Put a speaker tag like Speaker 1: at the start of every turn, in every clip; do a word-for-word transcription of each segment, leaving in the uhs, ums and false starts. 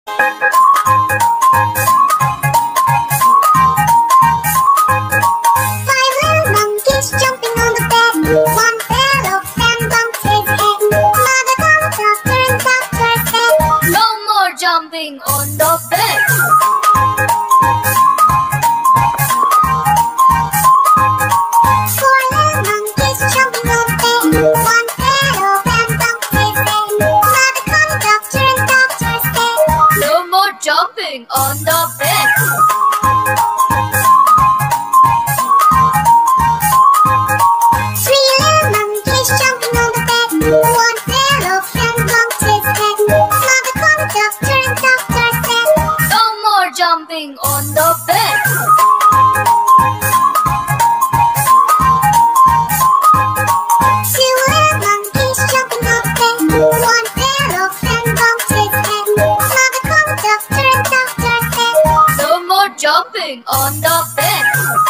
Speaker 1: Five little monkeys jumping on the bed. One fell off and bumped his head. Mother called the doctor and doctor said,
Speaker 2: no more jumping on the bed.
Speaker 1: Four little monkeys jumping on the bed. One fell off and bumped his head. Mother called the doctor and doctor said,
Speaker 2: no more jumping on the bed.
Speaker 1: Three little monkeys jumping on the bed. One fell off and bumped his head. Mother called the doctor and doctor said,
Speaker 2: no more jumping on the bed.
Speaker 1: Two little monkeys jumping on the bed. One fell off and bumped his head. Mother called the doctor and doctor said,
Speaker 2: no more jumping on the bed.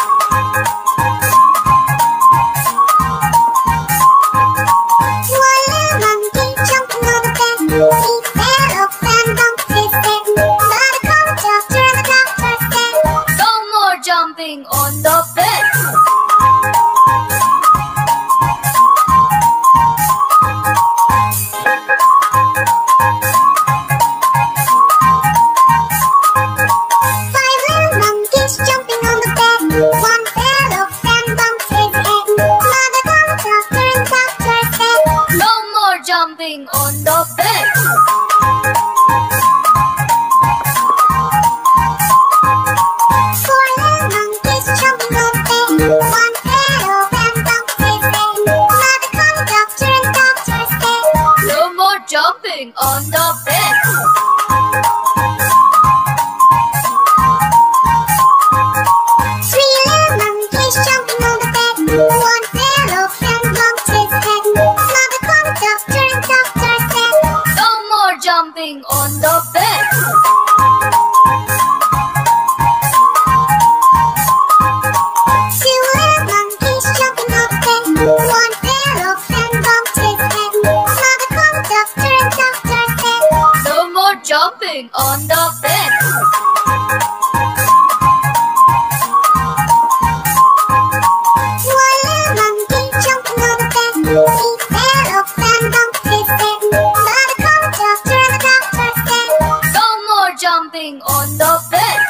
Speaker 1: One little monkey jumping on the bed. He fell off and bumped his head. Mother called the doctor and the doctor said,
Speaker 2: no more jumping on the bed.
Speaker 1: Five little monkeys jumping on the bed. One fell off and bumped his head. Mother called the doctor and doctor said,
Speaker 2: no more jumping on the bed.
Speaker 1: Four little monkeys jumping on the bed. One fell off and bumped his head. Mother called the doctor and doctor said,
Speaker 2: no more jumping on the bed.
Speaker 1: Three little monkeys jumping on the bed. One fell off and bumped his head. Mother called the doctor and doctor said,
Speaker 2: no more jumping on the bed.
Speaker 1: Two little monkeys jumping on the bed. One fell off and bumped his head. Mother called the doctor and doctor said,
Speaker 2: no more jumping on the bed.
Speaker 1: one little monkey jumping on the bed. He fell off and bumped his head. Mother called the doctor and the doctor said,
Speaker 2: no more jumping on the bed.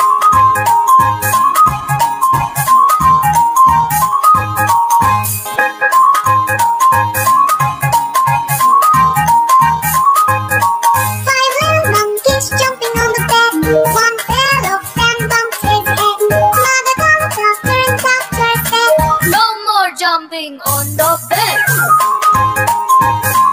Speaker 1: Five little monkeys jumping on the bed. One fell off and bumped his head. Mother called the doctor and doctor said,
Speaker 2: no more jumping on the bed.